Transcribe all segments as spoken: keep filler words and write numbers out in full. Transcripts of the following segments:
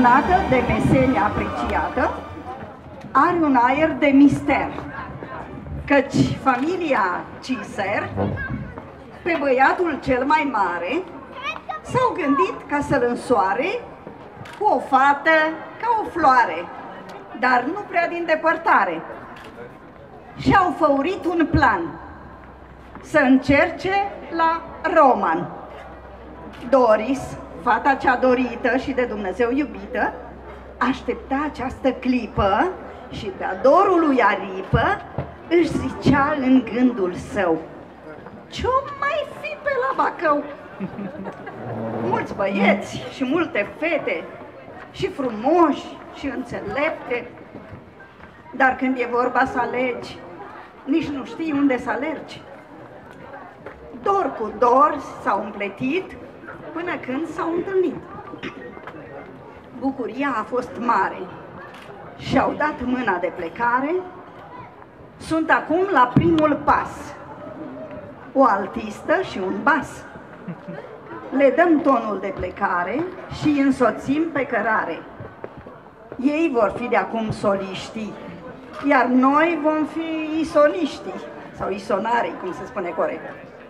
încununată de meserie apreciată, are un aer de mister, căci familia Ciser, pe băiatul cel mai mare, s-au gândit ca să-l însoare cu o fată ca o floare, dar nu prea din depărtare. Și-au făurit un plan, să încerce la Roman. Doris, fata cea dorită și de Dumnezeu iubită, aștepta această clipă și pe-a dorul lui aripă își zicea în gândul său: ce-o mai fi pe la Bacău? Mulți băieți și multe fete, și frumoși și înțelepte, dar când e vorba să alegi, nici nu știi unde să alergi. Dor cu dor s-au împletit până când s-au întâlnit. Bucuria a fost mare și-au dat mâna de plecare. Sunt acum la primul pas, o altistă și un bas. Le dăm tonul de plecare și îi însoțim pe cărare. Ei vor fi de acum soliștii, iar noi vom fi isoniștii, sau isonarii, cum se spune corect.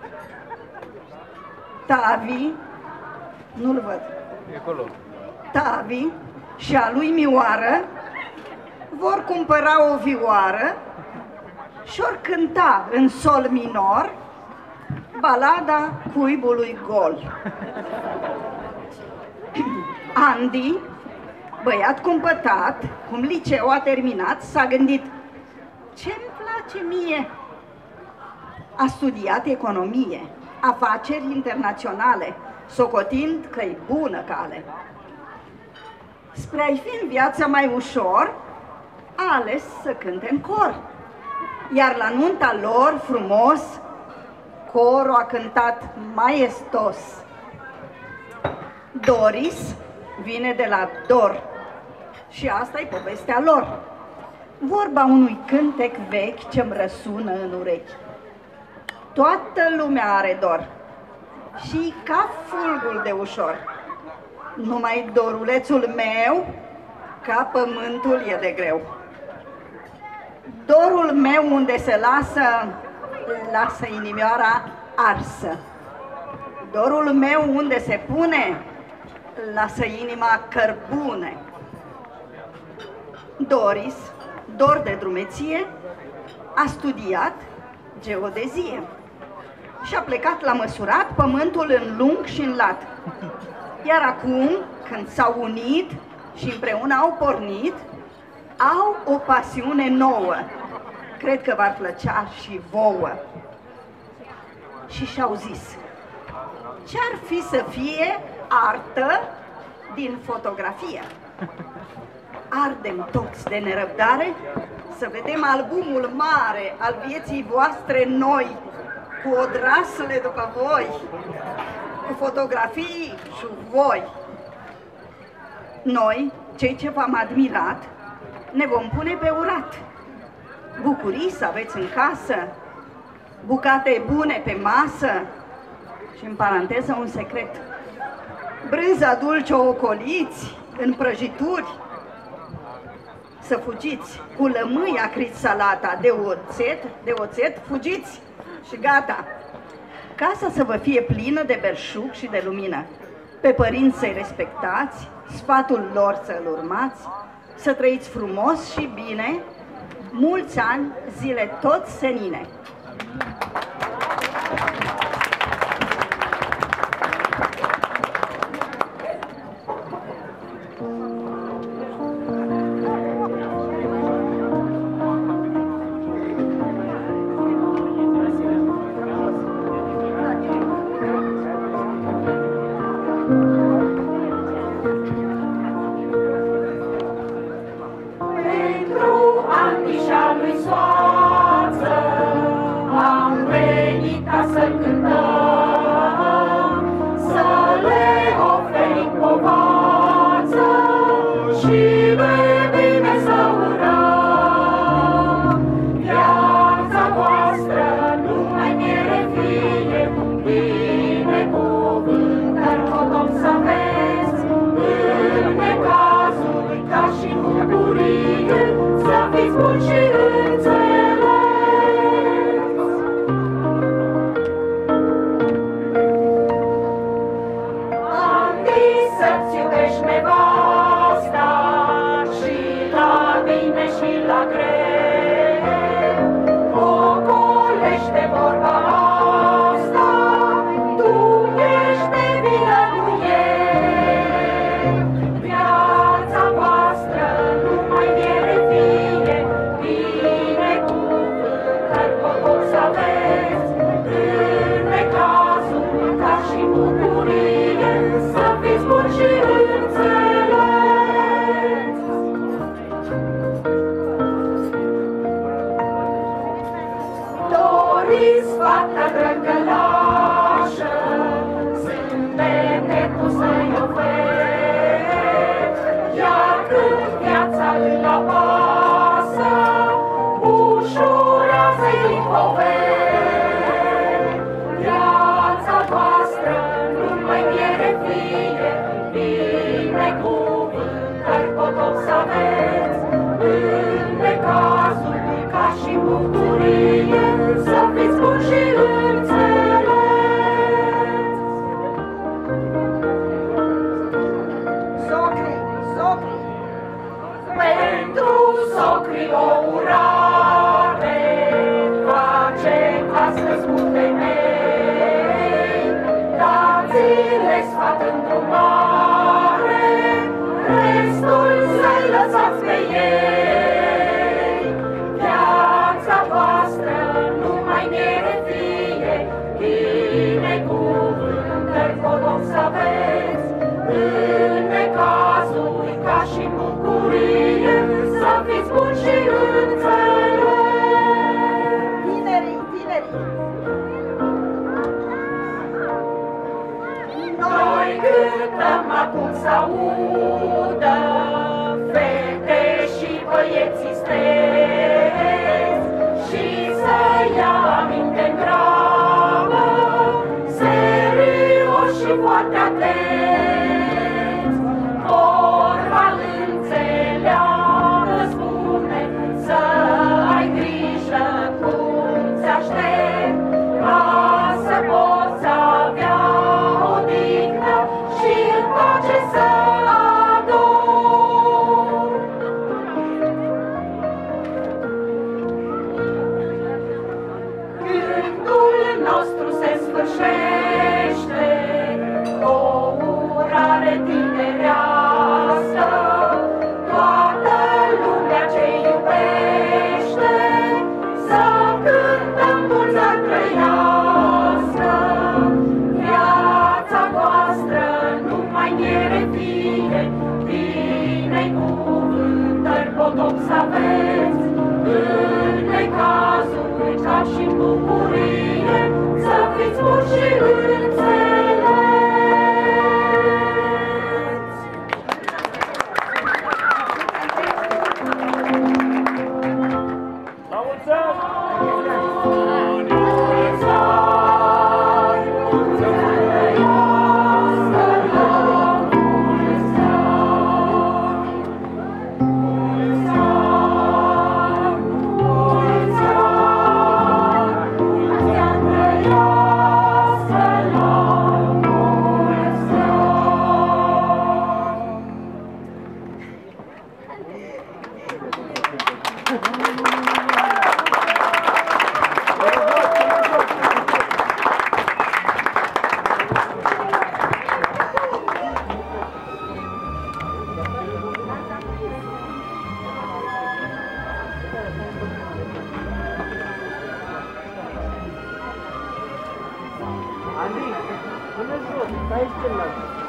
Tavi, nu-l văd, e acolo. Tavi și a lui Mioară vor cumpăra o vioară și-or cânta în sol minor balada cuibului gol. Andy, băiat cumpătat, cum liceu a terminat, s-a gândit: ce-mi place mie? A studiat economie, afaceri internaționale, socotind că-i bună cale. Spre a-i fi în viața mai ușor, a ales să cânte în cor. Iar la nunta lor frumos, corul a cântat maestos. Doris vine de la Dor și asta-i povestea lor. Vorba unui cântec vechi ce-mi răsună în urechi. Toată lumea are dor și ca fulgul de ușor. Numai dorulețul meu, ca pământul e de greu. Dorul meu unde se lasă, lasă inimioara arsă. Dorul meu unde se pune, lasă inima cărbune. Doris, dor de drumeție, a studiat geodezie și a plecat la măsurat pământul în lung și în lat. Iar acum, când s-au unit și împreună au pornit, au o pasiune nouă. Cred că v-ar plăcea și vouă. Și și-au zis: ce-ar fi să fie artă din fotografie? Ardem toți de nerăbdare să vedem albumul mare al vieții voastre noi, cu odrasle după voi, cu fotografii și voi. Noi, cei ce v-am admirat, ne vom pune pe urat. Bucurii să aveți în casă, bucate bune pe masă și, în paranteză, un secret: brânza dulce o ocoliți în prăjituri. Să fugiți cu lămâi acrit salata, de oțet, de oțet fugiți și gata. Casa să vă fie plină de belșug și de lumină. Pe părinți să-i respectați, sfatul lor să-l urmați, să trăiți frumos și bine, mulți ani, zile tot senine. Binecuvântări pot să vezi în necaz. zis, fata drăgălașă, zâmbete tu să-i oferi, iar când viața îl apasă, ușurează-i poveri. Viața voastră nu-mai pierde fie, binecuvântări potop să aveți, în necazul ca și bucurie, să fiți buni și înțelepți. Socri, socri, Pentru socri o urare facem astăzi cu temei, dați-le sfat îndrumare, restul să-i lăsați pe ei. Viața voastră nu mai miere fie, binecuvântări potop să aveți, în necazuri ca și în bucurie, să fiți buni și înțelepți. tinerii, tinerii. Noi cântăm acum să audă fete și băieții steți, și să ia aminte gravă, serios și foarte atenți. Vorba înțeleagă spune, să ai grijă cum ți-aștept, ca să poți avea odihnă și în pace să adori. Gândul nostru se sfârșește, o urare tinerească, toată lumea ce iubește, să cântăm mulți să trăiască. Viața voastră nu mai miere fie, binecuvântări potop să aveți, în necazuri ca și în bucurie, să fiți buni și înțelepți. La mulți ani! Andy, până jos, stai aici celălalt.